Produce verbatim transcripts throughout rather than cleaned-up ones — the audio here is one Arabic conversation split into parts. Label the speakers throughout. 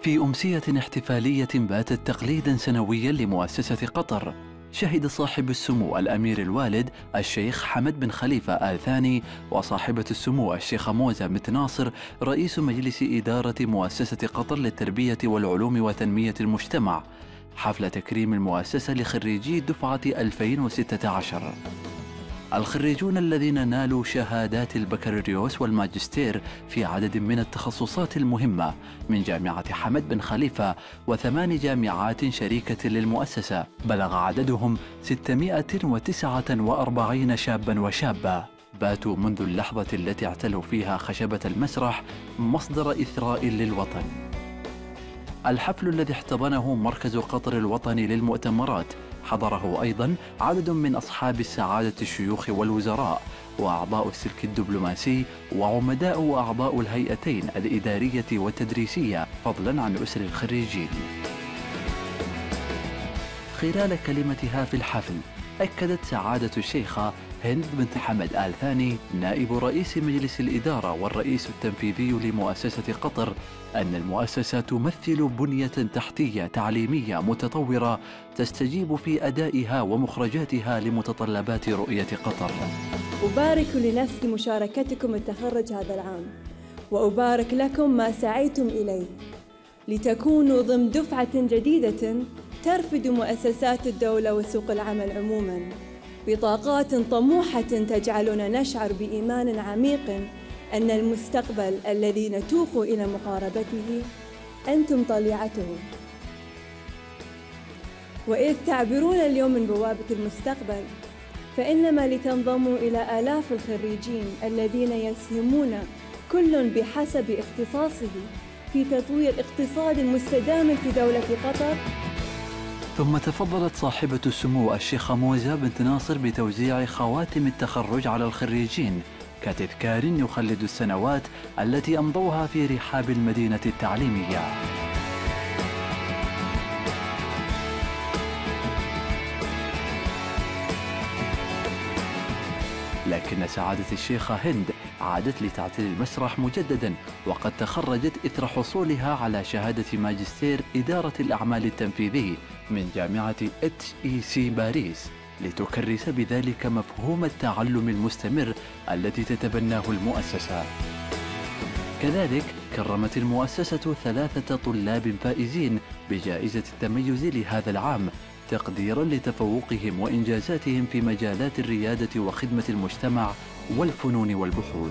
Speaker 1: في أمسية احتفالية باتت تقليداً سنوياً لمؤسسة قطر، شهد صاحب السمو الأمير الوالد الشيخ حمد بن خليفة آل ثاني وصاحبة السمو الشيخة موزة بنت ناصر رئيس مجلس إدارة مؤسسة قطر للتربية والعلوم وتنمية المجتمع حفل تكريم المؤسسة لخريجي دفعة ألفين وستة عشر. الخريجون الذين نالوا شهادات البكالوريوس والماجستير في عدد من التخصصات المهمة من جامعة حمد بن خليفة وثمان جامعات شريكة للمؤسسة بلغ عددهم ستمائة وتسعة وأربعين شاباً وشابة باتوا منذ اللحظة التي اعتلوا فيها خشبة المسرح مصدر إثراء للوطن. الحفل الذي احتضنه مركز قطر الوطني للمؤتمرات حضره أيضاً عدد من أصحاب السعادة الشيوخ والوزراء وأعضاء السلك الدبلوماسي وعمداء وأعضاء الهيئتين الإدارية والتدريسية فضلاً عن أسر الخريجين. خلال كلمتها في الحفل أكدت سعادة الشيخة هند بنت حمد آل ثاني نائب رئيس مجلس الإدارة والرئيس التنفيذي لمؤسسة قطر أن المؤسسة تمثل بنية تحتية تعليمية متطورة تستجيب في أدائها ومخرجاتها لمتطلبات رؤية قطر.
Speaker 2: أبارك لنفسي مشاركتكم التخرج هذا العام، وأبارك لكم ما سعيتم إليه لتكونوا ضمن دفعة جديدة ترفد مؤسسات الدولة وسوق العمل عموماً بطاقات طموحة تجعلنا نشعر بإيمان عميق أن المستقبل الذي نتوق إلى مقاربته أنتم طليعته. وإذ تعبرون اليوم من بوابة المستقبل فإنما لتنضموا إلى آلاف الخريجين الذين يسهمون كل بحسب اختصاصه في تطوير اقتصاد مستدام في دولة قطر.
Speaker 1: ثم تفضلت صاحبة السمو الشيخة موزة بنت ناصر بتوزيع خواتم التخرج على الخريجين كتذكار يخلد السنوات التي أمضوها في رحاب المدينة التعليمية. لكن سعادة الشيخة هند عادت لتعتلي المسرح مجدداً وقد تخرجت إثر حصولها على شهادة ماجستير إدارة الأعمال التنفيذي من جامعة اتش اي سي باريس لتكرس بذلك مفهوم التعلم المستمر الذي تتبناه المؤسسة. كذلك كرمت المؤسسة ثلاثة طلاب فائزين بجائزة التميز لهذا العام تقديراً لتفوقهم وإنجازاتهم في مجالات الريادة وخدمة المجتمع والفنون والبحوث.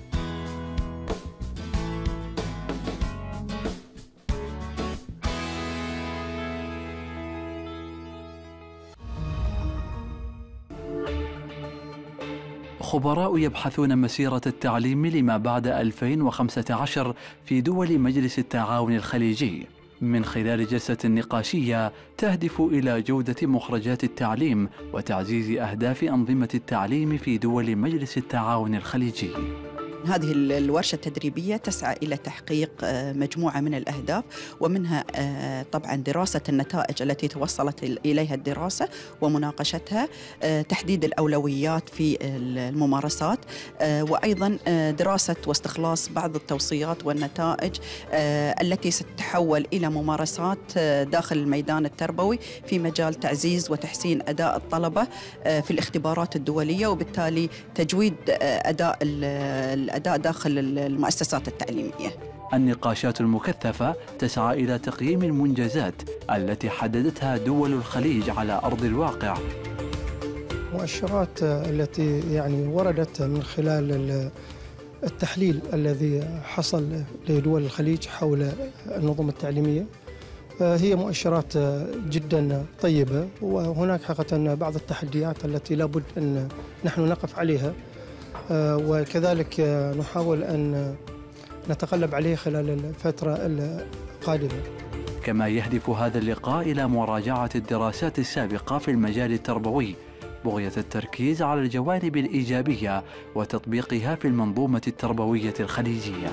Speaker 1: خبراء يبحثون مسيرة التعليم لما بعد ألفين وخمسة عشر في دول مجلس التعاون الخليجي من خلال جلسة نقاشية تهدف إلى جودة مخرجات التعليم وتعزيز أهداف أنظمة التعليم في دول مجلس التعاون الخليجي.
Speaker 3: هذه الورشة التدريبية تسعى إلى تحقيق مجموعة من الأهداف، ومنها طبعاً دراسة النتائج التي توصلت إليها الدراسة ومناقشتها، تحديد الأولويات في الممارسات، وأيضاً دراسة واستخلاص بعض التوصيات والنتائج التي ستتحول إلى ممارسات داخل الميدان التربوي في مجال تعزيز وتحسين أداء الطلبة في الاختبارات الدولية، وبالتالي تجويد أداء الأداء داخل المؤسسات التعليمية.
Speaker 1: النقاشات المكثفة تسعى إلى تقييم المنجزات التي حددتها دول الخليج على أرض الواقع.
Speaker 4: مؤشرات التي يعني وردت من خلال التحليل الذي حصل لدول الخليج حول النظم التعليمية هي مؤشرات جدا طيبة، وهناك حقيقة بعض التحديات التي لابد أن نحن نقف عليها وكذلك نحاول أن نتغلب عليه خلال الفترة القادمة.
Speaker 1: كما يهدف هذا اللقاء إلى مراجعة الدراسات السابقة في المجال التربوي بغية التركيز على الجوانب الإيجابية وتطبيقها في المنظومة التربوية الخليجية.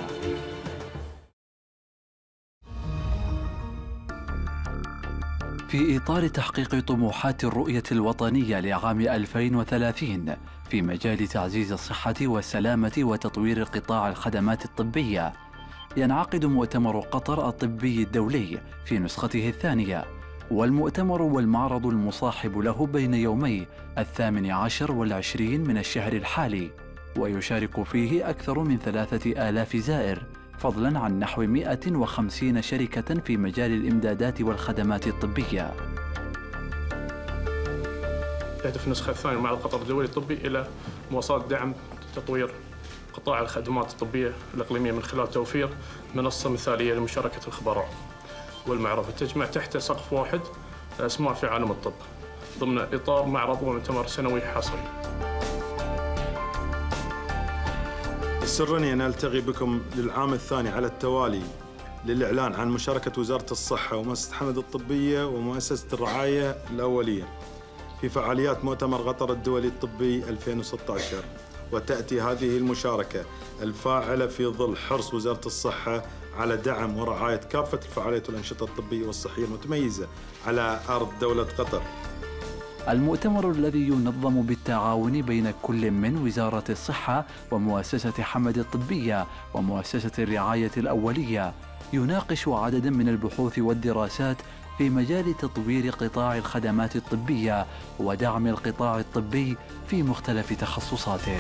Speaker 1: في إطار تحقيق طموحات الرؤية الوطنية لعام ألفين وثلاثين في مجال تعزيز الصحة والسلامة وتطوير قطاع الخدمات الطبية، ينعقد مؤتمر قطر الطبي الدولي في نسخته الثانية، والمؤتمر والمعرض المصاحب له بين يومي الثامن عشر والعشرين من الشهر الحالي، ويشارك فيه أكثر من ثلاثة آلاف زائر، فضلاً عن نحو مئة وخمسين شركة في مجال الإمدادات والخدمات الطبية.
Speaker 5: تهدف النسخة الثانية من معرض قطر الدولي الطبي إلى مواصلة دعم تطوير قطاع الخدمات الطبية الإقليمية من خلال توفير منصة مثالية لمشاركة الخبراء والمعرفة تجمع تحت سقف واحد الأسماء في عالم الطب ضمن إطار معرض ومؤتمر سنوي حصري.
Speaker 6: يسرني أن ألتقي بكم للعام الثاني على التوالي للإعلان عن مشاركة وزارة الصحة ومؤسسة حمد الطبية ومؤسسة الرعاية الأولية في فعاليات مؤتمر قطر الدولي الطبي ألفين وستة عشر، وتأتي هذه المشاركة الفاعلة في ظل حرص وزارة الصحة على دعم ورعاية كافة الفعاليات والأنشطة الطبية والصحية المتميزة على أرض دولة قطر.
Speaker 1: المؤتمر الذي ينظم بالتعاون بين كل من وزارة الصحة ومؤسسة حمد الطبية ومؤسسة الرعاية الأولية يناقش عددا من البحوث والدراسات في مجال تطوير قطاع الخدمات الطبية ودعم القطاع الطبي في مختلف تخصصاته.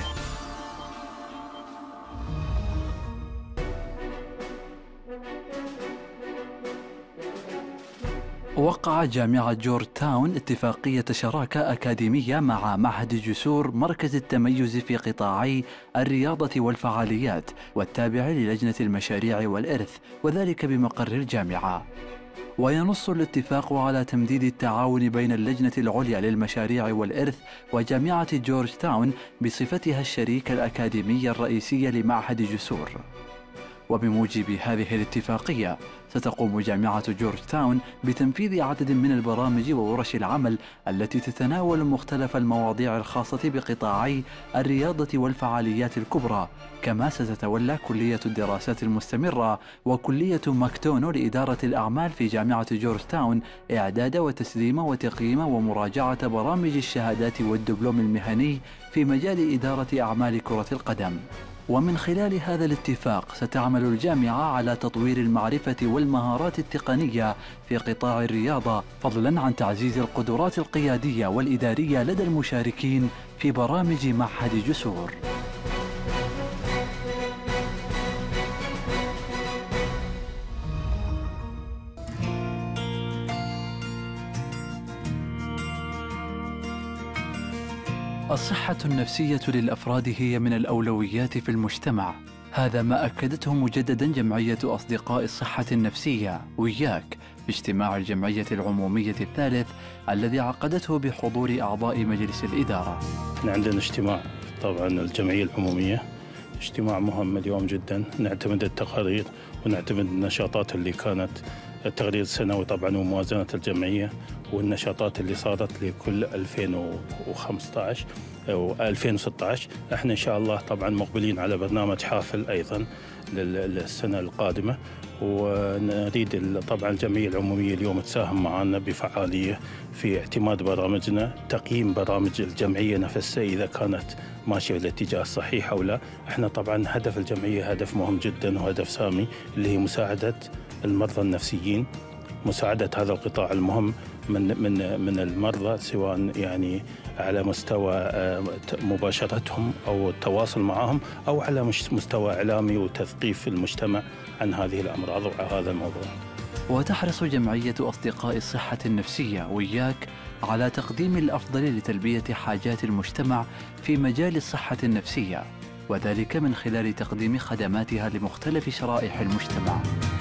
Speaker 1: وقعت جامعة جورج تاون اتفاقية شراكة أكاديمية مع معهد جسور مركز التميز في قطاعي الرياضة والفعاليات والتابع للجنة المشاريع والإرث، وذلك بمقر الجامعة. وينص الاتفاق على تمديد التعاون بين اللجنة العليا للمشاريع والإرث وجامعة جورج تاون بصفتها الشريك الأكاديمي الرئيسي لمعهد جسور. وبموجب هذه الاتفاقية ستقوم جامعة جورج تاون بتنفيذ عدد من البرامج وورش العمل التي تتناول مختلف المواضيع الخاصة بقطاعي الرياضة والفعاليات الكبرى، كما ستتولى كلية الدراسات المستمرة وكلية ماكتونو لإدارة الأعمال في جامعة جورج تاون إعداد وتسليم وتقييم ومراجعة برامج الشهادات والدبلوم المهني في مجال إدارة أعمال كرة القدم. ومن خلال هذا الاتفاق ستعمل الجامعة على تطوير المعرفة والمهارات التقنية في قطاع الرياضة، فضلاً عن تعزيز القدرات القيادية والإدارية لدى المشاركين في برامج معهد جسور. الصحة النفسية للأفراد هي من الأولويات في المجتمع، هذا ما أكدته مجددا جمعية أصدقاء الصحة النفسية وياك في اجتماع الجمعية العمومية الثالث الذي عقدته بحضور أعضاء مجلس الإدارة.
Speaker 7: عندنا اجتماع طبعا الجمعية العمومية، اجتماع مهم اليوم جدا، نعتمد التقارير ونعتمد النشاطات اللي كانت التقرير السنوي طبعا وموازنة الجمعية والنشاطات اللي صارت لكل ألفين وخمسة عشر و ألفين وستة عشر. احنا ان شاء الله طبعا مقبلين على برنامج حافل ايضا للسنة القادمة، ونريد طبعا الجمعية العمومية اليوم تساهم معنا بفعالية في اعتماد برامجنا، تقييم برامج الجمعية نفسها إذا كانت ماشية بالاتجاه الصحيح أو لا. احنا طبعا هدف الجمعية هدف مهم جدا وهدف سامي اللي هي مساعدة المرضى النفسيين، مساعدة هذا القطاع المهم من من من المرضى، سواء يعني على مستوى مباشرتهم أو التواصل معهم أو على مستوى إعلامي وتثقيف المجتمع عن هذه الأمراض وهذا الموضوع.
Speaker 1: وتحرص جمعية أصدقاء الصحة النفسية وياك على تقديم الأفضل لتلبية حاجات المجتمع في مجال الصحة النفسية، وذلك من خلال تقديم خدماتها لمختلف شرائح المجتمع.